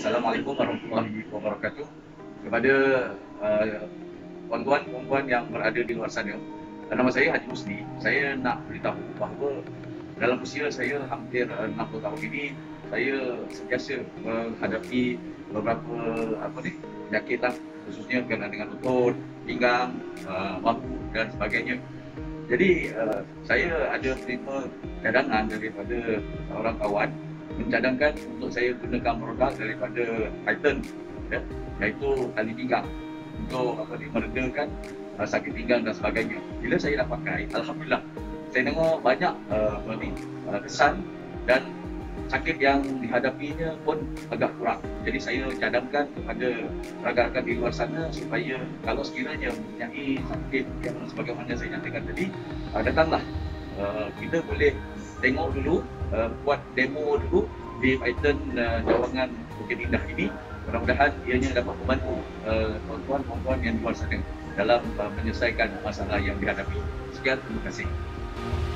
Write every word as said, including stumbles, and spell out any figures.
Assalamualaikum warahmatullahi wabarakatuh. Kepada uh, tuan-tuan, puan-puan yang berada di luar sana, nama saya Haji Musni. Saya nak beritahu bahawa dalam usia saya hampir uh, enam puluh tahun ini, saya sentiasa menghadapi beberapa apa ni, penyakit lah, khususnya berkaitan dengan lutut, pinggang, uh, bahu dan sebagainya. Jadi uh, saya ada terima cadangan daripada seorang kawan mencadangkan untuk saya gunakan produk daripada Titan, ya, iaitu tali pinggang untuk apa ni, meredakan uh, sakit pinggang dan sebagainya. Bila saya dah pakai, alhamdulillah, saya tengok banyak uh, apa ni, uh, kesan dan sakit yang dihadapinya pun agak kurang. Jadi saya cadangkan kepada rakan-rakan di luar sana supaya kalau sekiranya mempunyai sakit yang sebagaimana saya nyatakan tadi, uh, datanglah. Uh, kita boleh tengok dulu, uh, buat demo dulu di Titan uh, Cawangan Bukit Indah ini. Mudah-mudahan ianya dapat membantu uh, tuan-tuan, puan-puan yang di luar sana dalam uh, menyelesaikan masalah yang dihadapi. Sekian, terima kasih.